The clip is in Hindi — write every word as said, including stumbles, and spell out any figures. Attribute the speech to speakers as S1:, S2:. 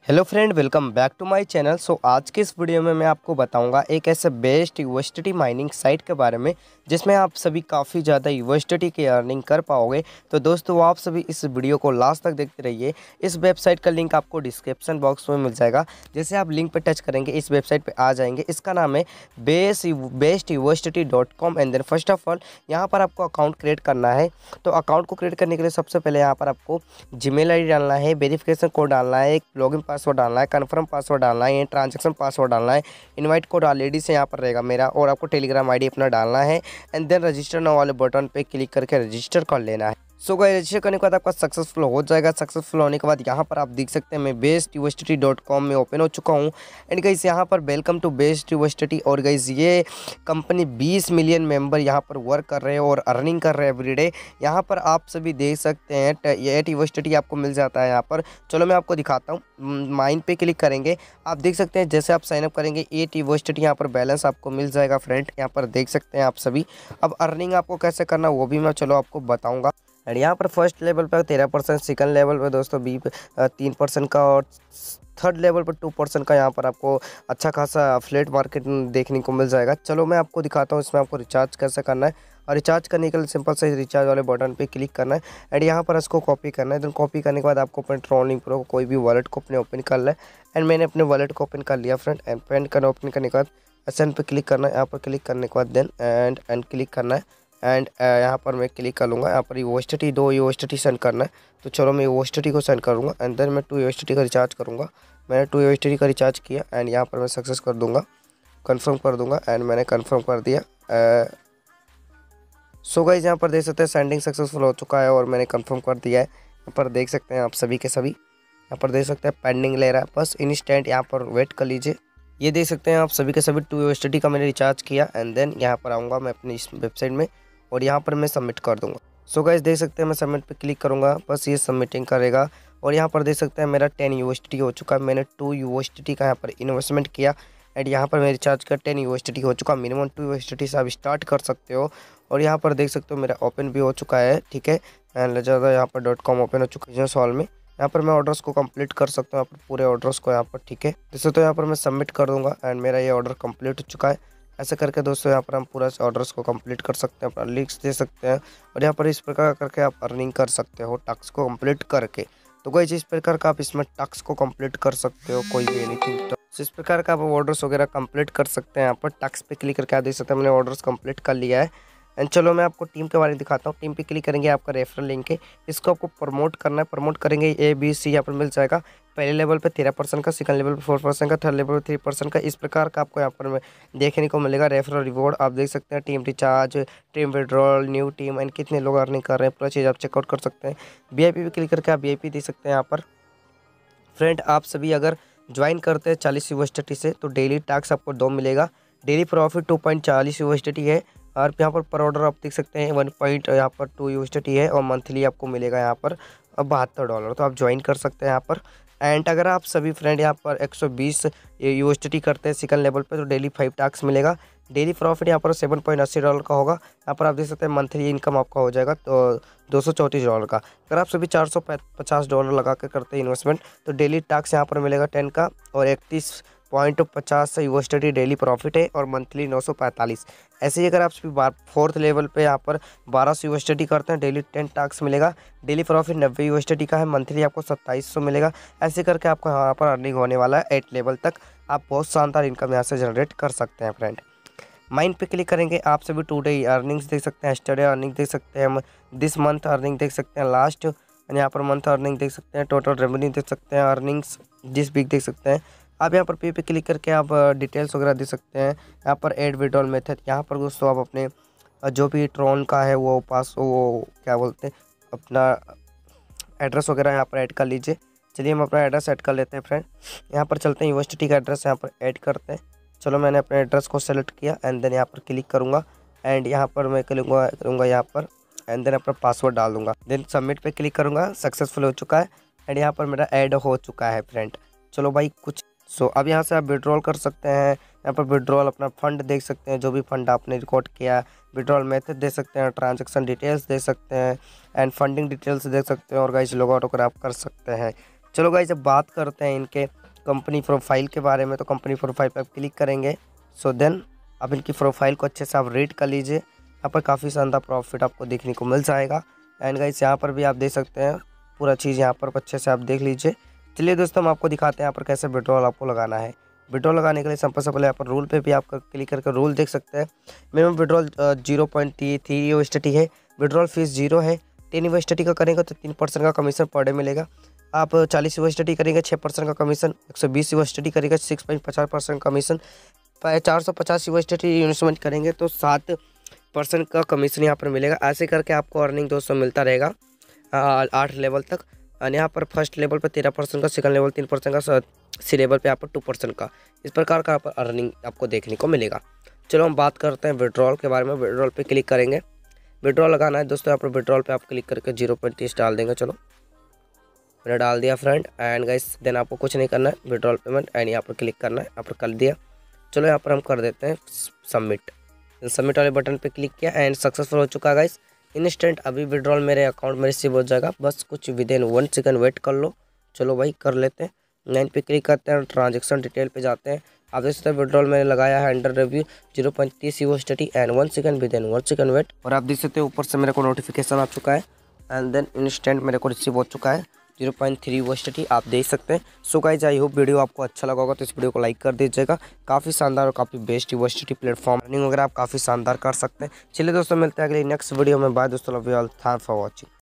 S1: Hello friend, welcome back to my channel. So आज के इस वीडियो में मैं आपको बताऊंगा एक ऐसे बेस्ट यूएसडीटी माइनिंग साइट के बारे में जिसमें आप सभी काफ़ी ज़्यादा यूएसडीटी की अर्निंग कर पाओगे। तो दोस्तों आप सभी इस वीडियो को लास्ट तक देखते रहिए। इस वेबसाइट का लिंक आपको डिस्क्रिप्शन बॉक्स में मिल जाएगा। जैसे आप लिंक पर टच करेंगे इस वेबसाइट पर आ जाएंगे। इसका नाम है base best USDT dot com and then first of all यहाँ पर आपको अकाउंट क्रिएट करना है। तो अकाउंट को क्रिएट करने के लिए सबसे पहले यहाँ पर आपको जीमेल आई डी डालना है, वेरिफिकेशन कोड डालना है, एक लॉगिन पासवर्ड डालना है, कन्फर्म पासवर्ड डालना है, ट्रांजैक्शन पासवर्ड डालना है, इनवाइट कोड ऑलरेडी से यहाँ पर रहेगा मेरा, और आपको टेलीग्राम आईडी अपना डालना है एंड देन रजिस्टर नाउ वाले बटन पे क्लिक करके रजिस्टर कर लेना है। सो गाइस रजिस्टर करने के बाद आपका सक्सेसफुल हो जाएगा। सक्सेसफुल होने के बाद यहाँ पर आप देख सकते हैं मैं बेस्ट यूएसडीटी डॉट कॉम में ओपन हो चुका हूँ एंड गाइस यहाँ पर वेलकम टू बेस्ट यूएसडीटी। और गाइस ये कंपनी बीस मिलियन मेंबर यहाँ पर वर्क कर रहे हैं और अर्निंग कर रहे हैं एवरीडे। यहाँ पर आप सभी देख सकते हैं एट यूएसडीटी आपको मिल जाता है यहाँ पर। चलो मैं आपको दिखाता हूँ। माइन पे क्लिक करेंगे, आप देख सकते हैं जैसे आप साइनअप करेंगे एट यूएसडीटी यहाँ पर बैलेंस आपको मिल जाएगा फ्रेंड। यहाँ पर देख सकते हैं आप सभी। अब अर्निंग आपको कैसे करना वो भी मैं चलो आपको बताऊँगा। एंड यहाँ पर फर्स्ट लेवल पर तेरह परसेंट, सेकंड लेवल पर दोस्तों बी तीन परसेंट का, और थर्ड लेवल पर टू परसेंट का यहाँ पर आपको अच्छा खासा फ्लेट मार्केट देखने को मिल जाएगा। चलो मैं आपको दिखाता हूँ इसमें आपको रिचार्ज कैसे करना है। और रिचार्ज करने के लिए सिंपल से रिचार्ज वाले बटन पे क्लिक करना है एंड यहाँ पर इसको कॉपी करना है। देन कॉपी करने के बाद आपको अपने ट्रोलिंग प्रो कोई भी वॉलेट को अपने ओपन कर ले। एंड मैंने अपने वॉलेट को ओपन कर लिया फ्रेंड। एंड पेन करना, ओपन करने के बाद एसेंड पे क्लिक करना है। यहाँ पर क्लिक करने के बाद देन एंड एंड क्लिक करना है एंड uh, यहाँ पर मैं क्लिक कर लूँगा। यहाँ पर यूएसडीटी दो यूएसडीटी सेंड करना है। तो चलो मैं यूएसडीटी को सेंड करूँगा एंड देन मैं टू यूएसडीटी का रिचार्ज करूँगा। मैंने टू यूएसडीटी का रिचार्ज किया एंड यहाँ पर मैं सक्सेस कर दूँगा, कंफर्म कर दूँगा एंड मैंने कंफर्म कर दिया। सो गाइस यहाँ पर देख सकते हैं सेंडिंग सक्सेसफुल हो चुका है और मैंने कंफर्म कर दिया है। यहाँ पर देख सकते हैं आप सभी के सभी। यहाँ पर देख सकते हैं पेंडिंग ले रहा है, बस इंस्टेंट यहाँ पर वेट कर लीजिए। ये देख सकते हैं आप सभी के सभी टू यूएसडीटी का मैंने रिचार्ज किया एंड देन यहाँ पर आऊँगा मैं अपनी इस वेबसाइट में और यहाँ पर मैं सबमिट कर दूंगा। सो गाइस देख सकते हैं मैं सबमिट पे क्लिक करूँगा, बस ये सबमिटिंग करेगा। और यहाँ पर देख सकते हैं मेरा टेन यूएसडीटी हो चुका है। मैंने टू यूएसडीटी का यहाँ पर इन्वेस्टमेंट किया एंड यहाँ पर मैं रिचार्ज कर टेन यूएसडीटी हो चुका। मिनिमम टू यूएसडीटी से आप स्टार्ट कर सकते हो। और यहाँ पर देख सकते हो मेरा ओपन भी हो चुका है, ठीक है। एंड ज़्यादा यहाँ पर डॉट कॉम ओपन हो चुका है सॉल में। यहाँ पर मैं ऑर्डर्स को कंप्लीट कर सकता हूँ, यहाँ पर पूरे ऑर्डर्स को यहाँ पर, ठीक है। जैसे तो यहाँ पर मैं सबमिट कर दूँगा एंड मेरा ये ऑर्डर कंप्लीट हो चुका है। ऐसे करके दोस्तों यहाँ पर हम पूरा ऑर्डर्स को कंप्लीट कर सकते हैं, अपना लिंक्स दे सकते हैं और यहाँ पर इस प्रकार करके आप अर्निंग कर सकते हो टास्क को कंप्लीट करके। तो गाइस इस प्रकार का आप इसमें टास्क को कंप्लीट कर सकते हो, कोई भी एनीथिंग। तो इस प्रकार का आप ऑर्डर्स वगैरह कंप्लीट कर सकते हैं। यहाँ पर टास्क पे क्लिक करके आप देख सकते हैं मैंने ऑर्डर्स कंप्लीट कर लिया है। एंड चलो मैं आपको टीम के बारे में दिखाता हूँ। टीम पे क्लिक करेंगे, आपका रेफरल लिंक है, इसको आपको प्रमोट करना है। प्रमोट करेंगे ए बी सी यहाँ पर मिल जाएगा। पहले लेवल पे तेरह परसेंट का, सेकंड लेवल पे फोर परसेंट का, थर्ड लेवल पे थ्री परसेंट का। इस प्रकार का आपको यहाँ पर देखने को मिलेगा रेफरल रिवॉर्ड। आप देख सकते हैं team recharge, team withdrawal, new team and कितने लोग अर्निंग कर रहे हैं, पूरा चीज़ आप चेकआउट कर सकते हैं। वी आई पी पे क्लिक करके आप वी आई पी दे सकते हैं। यहाँ पर फ्रेंड आप सभी अगर ज्वाइन करते हैं चालीस यूएसडीटी से तो डेली टैक्स आपको दो मिलेगा। डेली प्रॉफिट टू पॉइंट चालीस यूएसडीटी है और यहाँ पर पर ऑर्डर आप देख सकते हैं वन पॉइंट यहाँ पर टू यूएसडीटी है और मंथली आपको मिलेगा यहाँ पर बहत्तर डॉलर। तो आप ज्वाइन कर सकते हैं यहाँ पर। एंड अगर आप सभी फ्रेंड यहाँ पर एक सौ बीस यूएसडीटी करते हैं सेकंड लेवल पे तो डेली फाइव टैक्स मिलेगा। डेली प्रॉफिट यहाँ पर सेवन पॉइंट अस्सी डॉलर का होगा। यहाँ पर आप देख सकते हैं मंथली इनकम आपका हो जाएगा तो दो सौ चौंतीस डॉलर का। अगर आप सभी चार सौ पचास डॉलर लगा कर करते हैं इन्वेस्टमेंट तो डेली टैक्स यहाँ पर मिलेगा टेन का और इकतीस पॉइंट पचास यूएसडीटी डेली प्रॉफिट है और मंथली नौ सौ पैंतालीस। ऐसे ही अगर आप सभी बार फोर्थ लेवल पे यहाँ पर बारह सौ यूएसडीटी करते हैं डेली टेन टैक्स मिलेगा। डेली प्रॉफिट नब्बे यूएसडीटी का है, मंथली आपको सत्ताईस सौ मिलेगा। ऐसे करके आपको यहाँ पर अर्निंग होने वाला है एट लेवल तक। आप बहुत शानदार इनकम यहाँ से जनरेट कर सकते हैं फ्रेंड। माइन पे क्लिक करेंगे, आप सभी टुडे अर्निंग्स देख सकते हैं, स्टडे अर्निंग देख सकते हैं, दिस मंथ अर्निंग देख सकते हैं, लास्ट यहाँ पर मंथ अर्निंग देख सकते हैं, टोटल रेवेन्यू देख सकते हैं, अर्निंग्स दिस वीक देख सकते हैं। आप यहाँ पर पे पे क्लिक करके आप डिटेल्स वगैरह दे सकते हैं। यहाँ पर ऐड विड्रॉल मेथड, यहाँ पर दोस्तों आप अपने जो भी ट्रॉन का है वो पास वो क्या बोलते हैं अपना एड्रेस वगैरह यहाँ पर ऐड कर लीजिए। चलिए हम अपना एड्रेस ऐड कर लेते हैं फ्रेंड। यहाँ पर चलते हैं, यूनिवर्सिटी का एड्रेस यहाँ पर ऐड करते हैं। चलो मैंने अपने एड्रेस को सेलेक्ट किया एंड देन यहाँ पर क्लिक करूँगा एंड यहाँ पर मैं करूँगा करूँगा यहाँ पर एंड देन अपना पासवर्ड डाल दूँगा। देन सबमिट पे क्लिक करूँगा, सक्सेसफुल हो चुका है एंड यहाँ पर मेरा ऐड हो चुका है फ्रेंड। चलो भाई कुछ सो so, अब यहाँ से आप विड्रॉल कर सकते हैं। यहाँ पर विड्रॉल अपना फंड देख सकते हैं, जो भी फंड आपने रिकॉर्ड किया, विड्रॉल मेथड दे सकते हैं, ट्रांजैक्शन डिटेल्स दे सकते हैं एंड फंडिंग डिटेल्स देख सकते हैं और गाइस लॉग आउट अगर आप कर सकते हैं। चलो गाइस अब बात करते हैं इनके कंपनी प्रोफाइल के बारे में। तो कंपनी प्रोफाइल पर आप क्लिक करेंगे। सो देन अब इनकी प्रोफाइल को अच्छे से आप रीड कर लीजिए। यहाँ पर काफ़ी शानदार प्रॉफिट आपको देखने को मिल जाएगा। एंड गाइस यहाँ पर भी आप देख सकते हैं पूरा चीज़ यहाँ पर अच्छे से आप देख लीजिए। चलिए दोस्तों हम आपको दिखाते हैं यहाँ पर कैसे विड्रॉल आपको लगाना है। विड्रॉल लगाने के लिए सबसे से पहले यहाँ पर रूल पे भी आप क्लिक करके रूल देख सकते हैं। Minimum withdrawal zero point three U S D T है। विड्रॉल फीस जीरो है। Ten U S D T का करेंगे तो तीन परसेंट का कमीशन पर डे मिलेगा। आप चालीस यू एस डी टी करेंगे छः परसेंट का कमीशन। एक सौ बीस यू एस डी टी करेंगे सिक्स पॉइंट पचास परसेंट कमीशन। चार सौ पचास U S D T investment करेंगे तो सात परसेंट का कमीशन यहाँ पर मिलेगा। ऐसे करके आपको अर्निंग दोस्तों मिलता रहेगा आठ लेवल तक। और यहाँ पर फर्स्ट लेवल पर तेरह परसेंट का, सेकंड लेवल तीन परसेंट का, सी लेवल पे यहाँ पर टू परसेंट का, इस प्रकार का यहाँ पर अर्निंग आपको देखने को मिलेगा। चलो हम बात करते हैं विड्रॉल के बारे में। विड्रॉल पे क्लिक करेंगे। विड्रॉल लगाना है दोस्तों। यहाँ पर विड्रॉल पे आप क्लिक करके जीरो पॉइंट तीस डाल देंगे। चलो मैंने डाल दिया फ्रेंड। एंड गाइस देन आपको कुछ नहीं करना है, विड्रॉल पेमेंट एंड यहाँ पर क्लिक करना है। यहाँ पर कर दिया। चलो यहाँ पर हम कर देते हैं सबमिट। सबमिट वाले बटन पे क्लिक किया एंड सक्सेसफुल हो चुका है गाइस। इंस्टेंट अभी विड्रॉल मेरे अकाउंट में रिसीव हो जाएगा। बस कुछ within one second wait कर लो। चलो भाई कर लेते हैं। नाइन पे क्लिक करते हैं, ट्रांजेक्शन डिटेल पे जाते हैं। आप देख सकते हैं विड्रॉल मैंने लगाया है अंडर रिव्यू जीरो पॉइंट तीस U S D T and one second within one second wait. और आप देख सकते हैं ऊपर से मेरे को नोटिफिकेशन आ चुका है एंड देन इंस्टेंट मेरे को रिसीव हो चुका है zero point three U S D T आप देख सकते हैं। So guys I hope video आपको अच्छा लगा होगा तो इस वीडियो को लाइक कर दीजिएगा। काफ़ी शानदार और काफ़ी best U S D T platform earning वगैरह आप काफ़ी शानदार कर सकते हैं। चलिए दोस्तों मिलते हैं अगले नेक्स्ट वीडियो में। बाय दोस्तों, love you all, thanks for watching.